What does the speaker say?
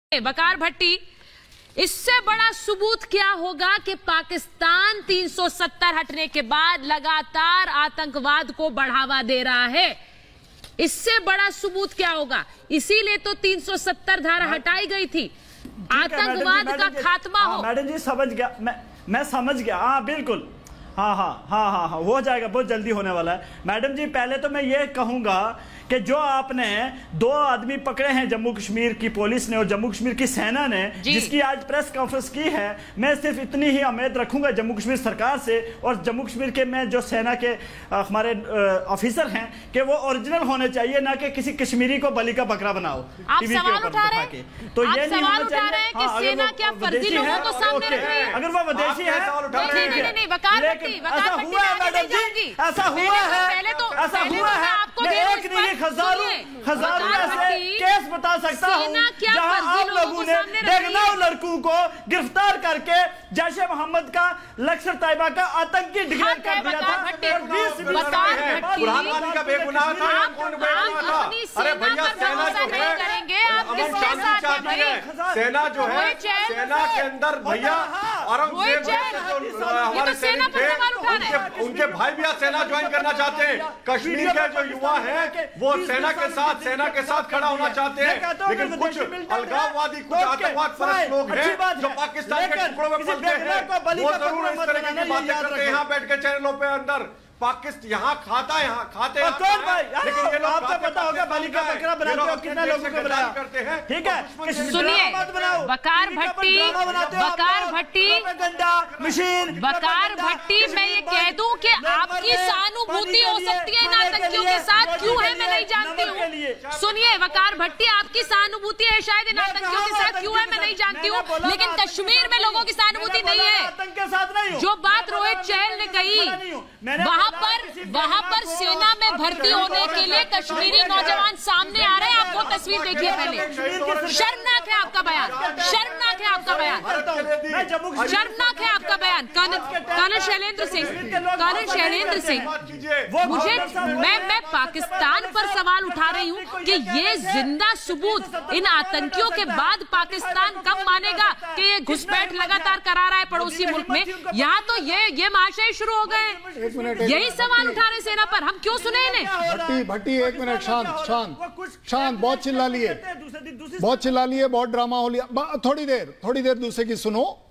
बकार भट्टी, इससे बड़ा सबूत क्या होगा कि पाकिस्तान 370 हटने के बाद लगातार आतंकवाद को बढ़ावा दे रहा है। इससे बड़ा सबूत क्या होगा? इसीलिए तो 370 धारा हटाई गई थी, आतंकवाद का खात्मा हो। मैडम जी समझ गया, मैं समझ गया। हाँ बिल्कुल, हाँ हो जाएगा, बहुत जल्दी होने वाला है। मैडम जी पहले तो मैं ये कहूंगा कि जो आपने 2 आदमी पकड़े हैं जम्मू कश्मीर की पुलिस ने और जम्मू कश्मीर की सेना ने, जिसकी आज प्रेस कॉन्फ्रेंस की है, मैं सिर्फ इतनी ही उम्मीद रखूंगा जम्मू कश्मीर सरकार से और जम्मू कश्मीर के मैं जो सेना के हमारे ऑफिसर हैं कि वो ओरिजिनल होने चाहिए, ना कि किसी कश्मीरी को बली का बकरा बनाओ टीवी के ऊपर दिखा के। तो ये नहीं होना चाहिए। अगर वो विदेशी है, ऐसा हुआ है, हजारों ऐसे केस बता सकता हूँ जहां आप लोगों ने बेगुनाह लड़कों को गिरफ्तार करके जैश ए मोहम्मद का लश्कर तैयबा का आतंकी डिक्लेयर कर दिया था। बुरहान का बेगुनाह था, अरे भैया सेना जो है, सेना जो है, सेना के अंदर भैया औरंगजेब हमारे सैनिक थे, उनके भाई भी सेना ज्वाइन करना चाहते हैं। कश्मीर के जो युवा है वो सेना के साथ खड़ा होना चाहते हैं, लेकिन कुछ अलगाववादी, कुछ आतंकवाद परस्त लोग हैं जो पाकिस्तान के टुकड़ों में पलते हैं, वो जरूर इस तरह की बातें करते हैं यहाँ बैठ के चैनलों पे अंदर। पाकिस्तान यहाँ खाते कौन भाई? लेकिन ये लोग आपको पता होगा बली का बकरा बनाते हो, कितने लोगों को बनाया करते हैं। ठीक है, सुनिए बकार भट्टी, बकार भट्टी, मैं ये कह दूं कि आपकी सहानुभूति हो सकती है इन आतंकियों के साथ, क्यों है मैं नहीं जानती हूँ। सुनिए बकार भट्टी, आपकी सहानुभूति है शायद इन आतंकियों के साथ, क्यों है मैं नहीं जानती हूँ, लेकिन कश्मीर में लोगों की सहानुभूति नहीं है। जो बात रोहित चहल ने कही, वहां पर सेना में भर्ती होने के लिए कश्मीरी नौजवान सामने आ रहे हैं। आप वो तस्वीर देखिए पहले। शर्मनाक है आपका बयान, शर्मनाक है आपका बयान, शर्मनाक है आपका बयान। कर्नल शैलेंद्र सिंह, मैं पाकिस्तान पर सवाल उठा रही हूँ कि ये जिंदा सबूत इन आतंकियों के बाद पाकिस्तान कब मानेगा कि ये घुसपैठ लगातार करा रहा है पड़ोसी मुल्क में। यहाँ तो ये महाशय शुरू हो गए, यही सवाल उठा रहे सेना पर, हम क्यों सुने इन्हें? भट्टी 1 मिनट, शांत, बहुत चिल्ला लिए, बहुत ड्रामा हो लिया। थोड़ी देर दूसरे की सुनो।